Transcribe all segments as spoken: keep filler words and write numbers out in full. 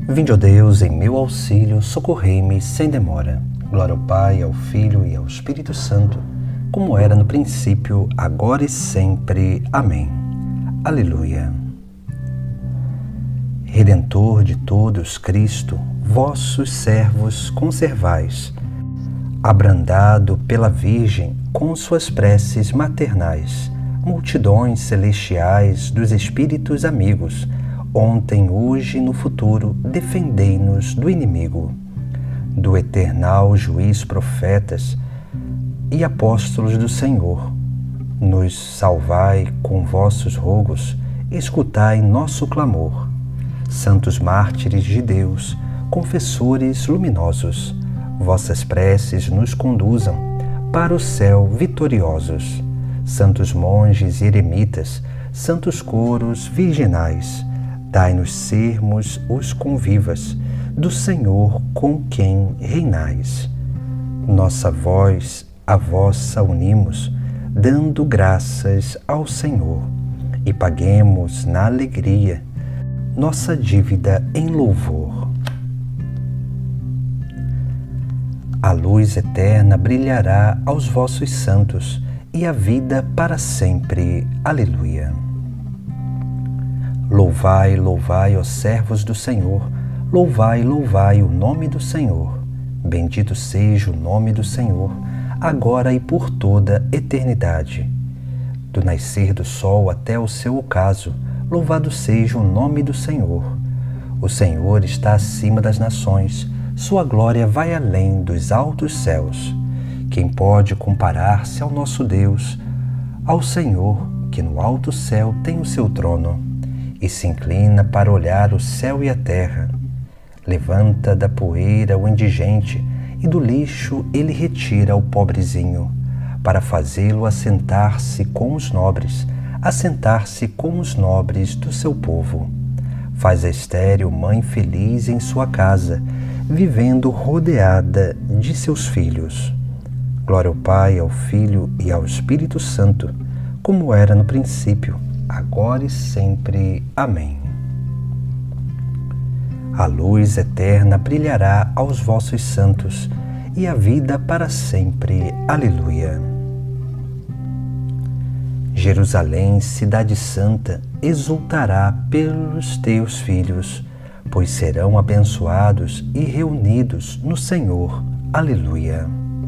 Vinde, ó Deus, em meu auxílio, socorrei-me sem demora. Glória ao Pai, ao Filho e ao Espírito Santo, como era no princípio, agora e sempre. Amém. Aleluia. Redentor de todos, Cristo, vossos servos conservais, abrandado pela Virgem com suas preces maternais, multidões celestiais dos Espíritos amigos, ontem, hoje e no futuro, defendei-nos do inimigo. Do eternal juiz profetas e apóstolos do Senhor, nos salvai com vossos rogos, escutai nosso clamor. Santos mártires de Deus, confessores luminosos, vossas preces nos conduzam para o céu vitoriosos. Santos monges e eremitas, santos coros virginais, dai-nos sermos os convivas do Senhor com quem reinais. Nossa voz a vossa unimos, dando graças ao Senhor, e paguemos na alegria nossa dívida em louvor. A luz eterna brilhará aos vossos santos, e a vida para sempre. Aleluia. Louvai, louvai, ó servos do Senhor, louvai, louvai o nome do Senhor. Bendito seja o nome do Senhor, agora e por toda eternidade. Do nascer do sol até o seu ocaso, louvado seja o nome do Senhor. O Senhor está acima das nações, sua glória vai além dos altos céus. Quem pode comparar-se ao nosso Deus, ao Senhor, que no alto céu tem o seu trono, e se inclina para olhar o céu e a terra? Levanta da poeira o indigente, e do lixo ele retira o pobrezinho, para fazê-lo assentar-se com os nobres, assentar-se com os nobres do seu povo. Faz a estéril mãe feliz em sua casa, vivendo rodeada de seus filhos. Glória ao Pai, ao Filho e ao Espírito Santo, como era no princípio, agora e sempre. Amém. A luz eterna brilhará aos vossos santos, e a vida para sempre. Aleluia. Jerusalém, cidade santa, exultará pelos teus filhos, pois serão abençoados e reunidos no Senhor. Aleluia.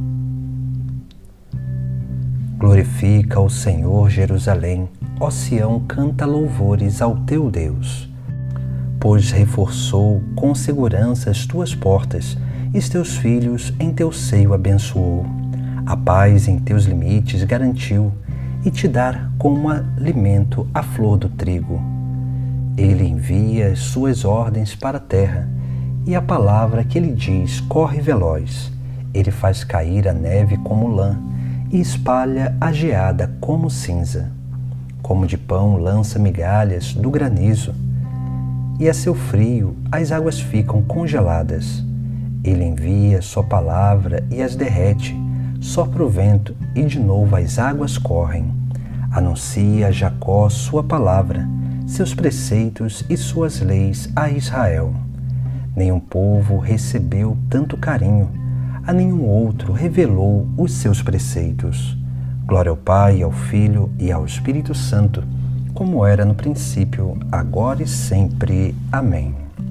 Glorifica o Senhor, Jerusalém, ó Sião, canta louvores ao teu Deus, pois reforçou com segurança as tuas portas, e os teus filhos em teu seio abençoou. A paz em teus limites garantiu, e te dar como alimento a flor do trigo. Ele envia as suas ordens para a terra, e a palavra que ele diz corre veloz. Ele faz cair a neve como lã, e espalha a geada como cinza. Como de pão lança migalhas do granizo, e a seu frio as águas ficam congeladas. Ele envia sua palavra e as derrete, sopra o vento e de novo as águas correm. Anuncia a Jacó sua palavra, seus preceitos e suas leis a Israel. Nenhum povo recebeu tanto carinho, a nenhum outro revelou os seus preceitos. Glória ao Pai, ao Filho e ao Espírito Santo, como era no princípio, agora e sempre. Amém.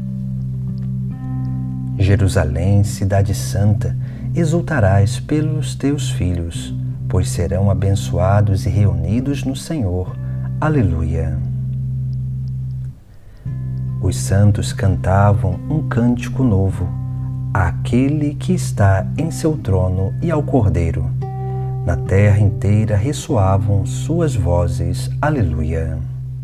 Jerusalém, cidade santa, exultarás pelos teus filhos, pois serão abençoados e reunidos no Senhor. Aleluia. Os santos cantavam um cântico novo, àquele que está em seu trono e ao Cordeiro. Na terra inteira ressoavam suas vozes. Aleluia.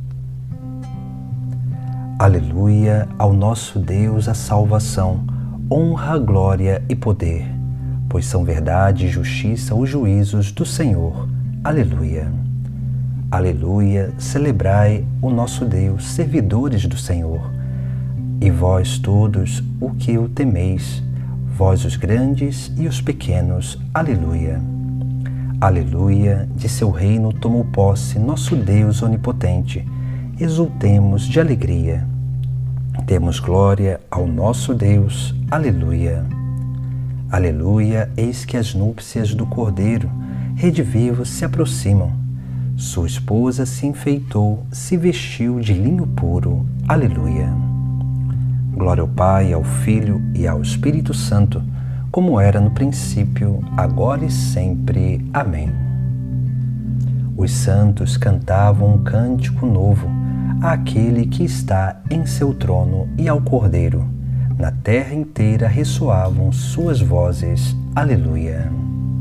Aleluia, ao nosso Deus a salvação, honra, glória e poder, pois são verdade e justiça os juízos do Senhor. Aleluia. Aleluia, celebrai o nosso Deus, servidores do Senhor, e vós todos o que o temeis, vós os grandes e os pequenos. Aleluia. Aleluia, de seu reino tomou posse nosso Deus onipotente, exultemos de alegria. Demos glória ao nosso Deus. Aleluia. Aleluia, eis que as núpcias do Cordeiro, redivivo, se aproximam. Sua esposa se enfeitou, se vestiu de linho puro. Aleluia. Glória ao Pai, ao Filho e ao Espírito Santo, como era no princípio, agora e sempre. Amém. Os santos cantavam um cântico novo àquele que está em seu trono e ao Cordeiro. Na terra inteira ressoavam suas vozes. Aleluia.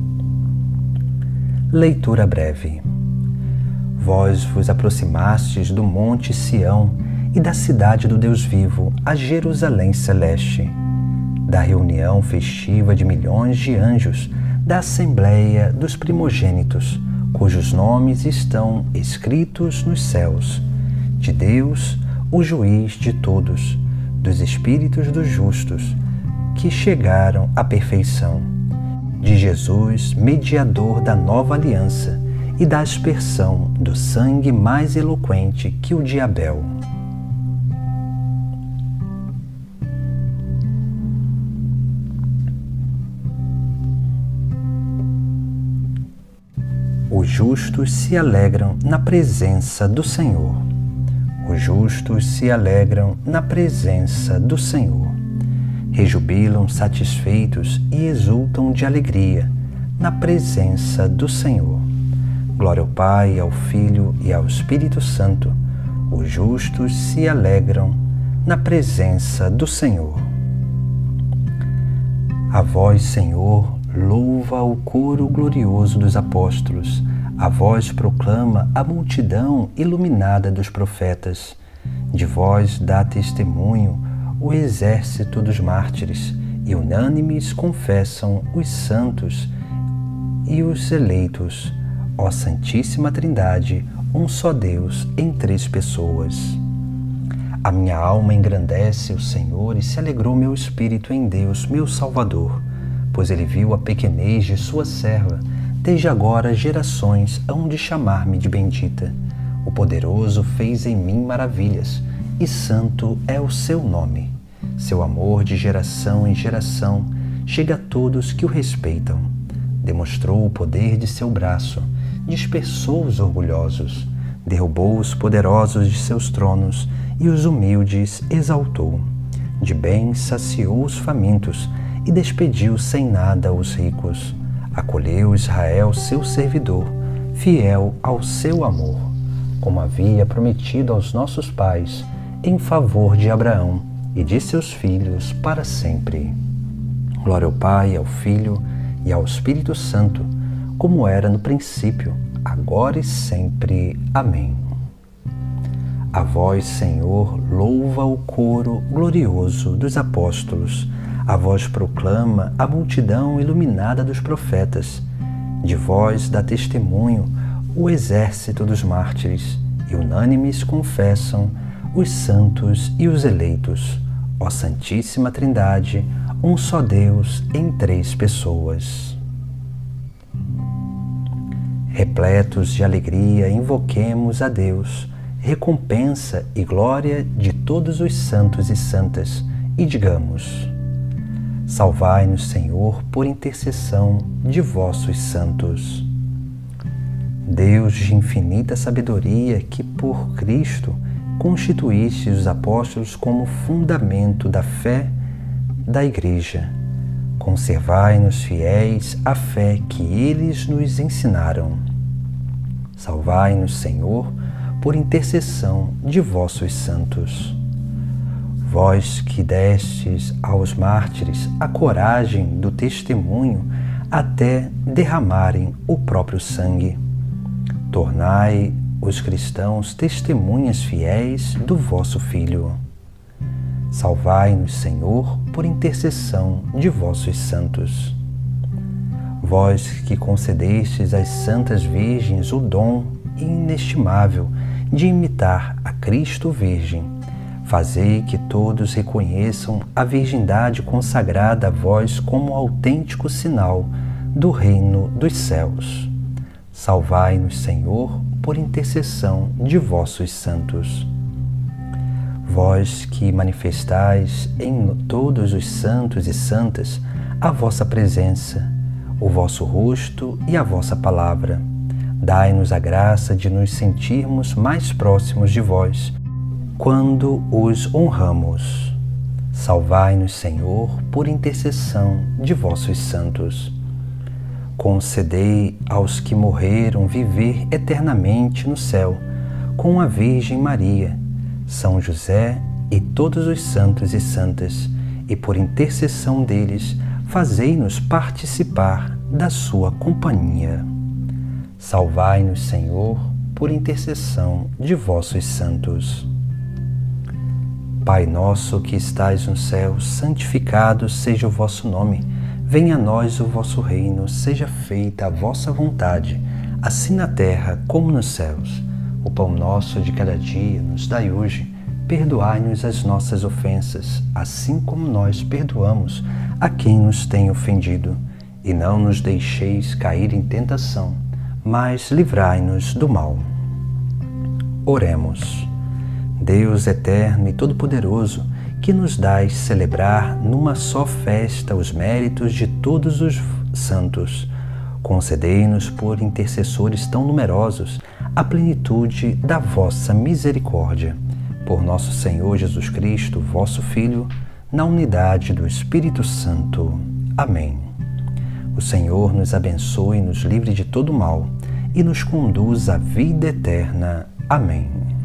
Leitura breve. Vós vos aproximastes do monte Sião e da cidade do Deus vivo, a Jerusalém celeste, da reunião festiva de milhões de anjos, da assembleia dos primogênitos, cujos nomes estão escritos nos céus, de Deus, o juiz de todos, dos espíritos dos justos, que chegaram à perfeição, de Jesus, mediador da nova aliança e da aspersão do sangue mais eloquente que o de Abel. Os justos se alegram na presença do Senhor. Os justos se alegram na presença do Senhor. Rejubilam satisfeitos e exultam de alegria na presença do Senhor. Glória ao Pai, ao Filho e ao Espírito Santo. Os justos se alegram na presença do Senhor. A vós, Senhor, louva o coro glorioso dos apóstolos. A vós proclama a multidão iluminada dos profetas. De vós dá testemunho o exército dos mártires, e unânimes confessam os santos e os eleitos. Ó Santíssima Trindade, um só Deus em três pessoas. A minha alma engrandece o Senhor e se alegrou meu espírito em Deus, meu Salvador, pois ele viu a pequenez de sua serva. Desde agora gerações hão de chamar-me de bendita. O Poderoso fez em mim maravilhas, e santo é o seu nome. Seu amor de geração em geração chega a todos que o respeitam. Demonstrou o poder de seu braço, dispersou os orgulhosos, derrubou os poderosos de seus tronos e os humildes exaltou. De bem saciou os famintos e despediu sem nada os ricos. Acolheu Israel, seu servidor, fiel ao seu amor, como havia prometido aos nossos pais, em favor de Abraão e de seus filhos para sempre. Glória ao Pai, ao Filho e ao Espírito Santo, como era no princípio, agora e sempre. Amém. A vós, Senhor, louva o coro glorioso dos apóstolos. A vós proclama a multidão iluminada dos profetas. De vós dá testemunho o exército dos mártires, e unânimes confessam os santos e os eleitos. Ó Santíssima Trindade, um só Deus em três pessoas. Repletos de alegria, invoquemos a Deus, recompensa e glória de todos os santos e santas, e digamos: salvai-nos, Senhor, por intercessão de vossos santos. Deus de infinita sabedoria, que por Cristo constituíste os apóstolos como fundamento da fé da Igreja, conservai-nos fiéis à fé que eles nos ensinaram. Salvai-nos, Senhor, por intercessão de vossos santos. Vós que destes aos mártires a coragem do testemunho até derramarem o próprio sangue, tornai os cristãos testemunhas fiéis do vosso Filho. Salvai-nos, Senhor, por intercessão de vossos santos. Vós que concedestes às santas virgens o dom inestimável de imitar a Cristo Virgem, fazei que todos reconheçam a virgindade consagrada a vós como autêntico sinal do reino dos céus. Salvai-nos, Senhor, por intercessão de vossos santos. Vós que manifestais em todos os santos e santas a vossa presença, o vosso rosto e a vossa palavra, dai-nos a graça de nos sentirmos mais próximos de vós, quando os honramos. Salvai-nos, Senhor, por intercessão de vossos santos. Concedei aos que morreram viver eternamente no céu, com a Virgem Maria, São José e todos os santos e santas, e por intercessão deles, fazei-nos participar da sua companhia. Salvai-nos, Senhor, por intercessão de vossos santos. Pai nosso que estais no céu, santificado seja o vosso nome. Venha a nós o vosso reino, seja feita a vossa vontade, assim na terra como nos céus. O pão nosso de cada dia nos dai hoje. Perdoai-nos as nossas ofensas, assim como nós perdoamos a quem nos tem ofendido. E não nos deixeis cair em tentação, mas livrai-nos do mal. Oremos. Deus eterno e todo-poderoso, que nos dais celebrar numa só festa os méritos de todos os santos, concedei-nos por intercessores tão numerosos a plenitude da vossa misericórdia. Por nosso Senhor Jesus Cristo, vosso Filho, na unidade do Espírito Santo. Amém. O Senhor nos abençoe e nos livre de todo mal e nos conduz à vida eterna. Amém.